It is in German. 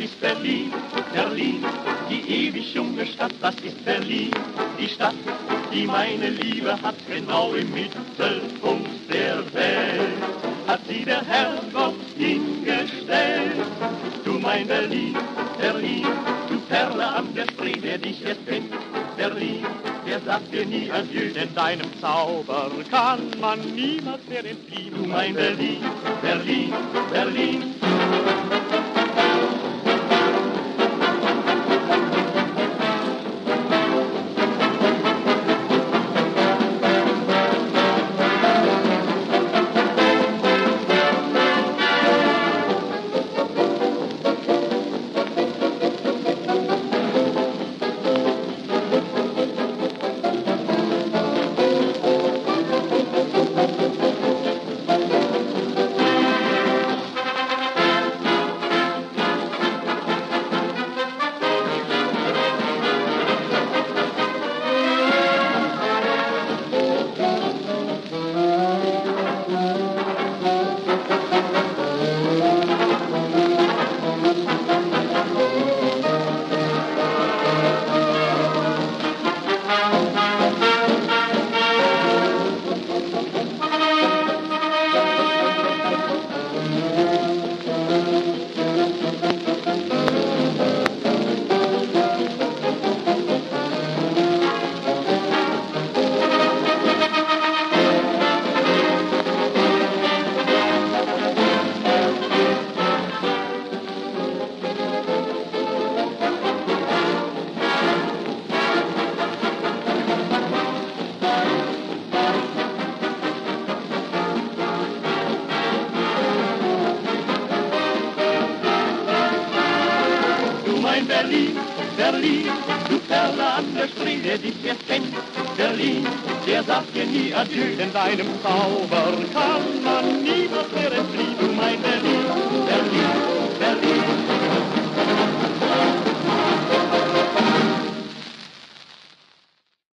ist Berlin, Berlin, die ewig junge Stadt, das ist Berlin, die Stadt, die meine Liebe hat, genau im Mittelpunkt der Welt, hat sie der Herrgott hingestellt. Du mein Berlin, Berlin, du Perle an der Spree, wer dich jetzt kennt, Berlin, der sagt dir nie Adieu, denn deinem Zauber kann man niemals mehr entfliehen. Du mein Berlin, Berlin, Berlin. Denn deinem Zauber kann man niemals mehr entfliehen.